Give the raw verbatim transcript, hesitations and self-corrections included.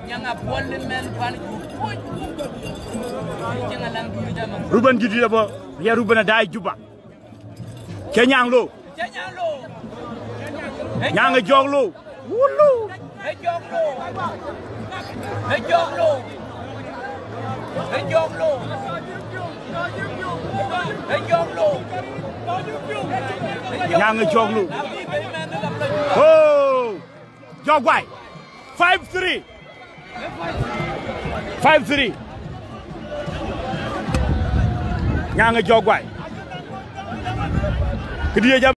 Ruben Gidi ba ya Ruben dai juba Kenyang lo Nyang Jok lo wulu Hey Jok lo Hey Jok lo Hey Jok lo Hey Jok lo Nyang Jok lo Oh Jok Wai five three five three Nyang Jok Wai Kedia